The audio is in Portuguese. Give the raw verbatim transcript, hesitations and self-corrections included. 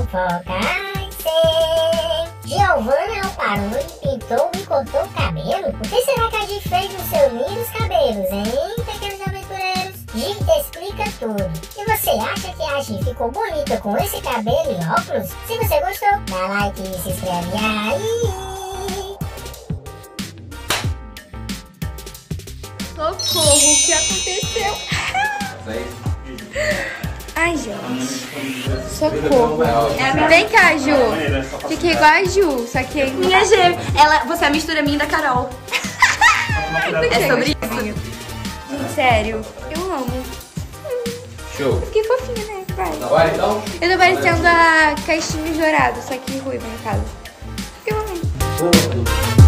fofoca. Ai, sei. Giovanna parou e pintou e cortou o cabelo? O que será que a Gi fez nos seus lindos cabelos, hein, pequenos aventureiros? Gi explica tudo. E você acha que a Gi ficou bonita com esse cabelo e óculos? Se você gostou, dá like e se inscreve aí. Socorro, o que aconteceu? Ai, gente. Socorro. Vem cá, Ju. Fiquei igual a Ju, só que... Minha gêmea. Ela, você é a mistura minha da Carol. É sobre isso. Gente, sério, eu amo. Show. Fiquei fofinha, né? Vai. Bora então? Eu tô parecendo a caixinha dourado, só que ruiva, no caso. Eu amei. Boa.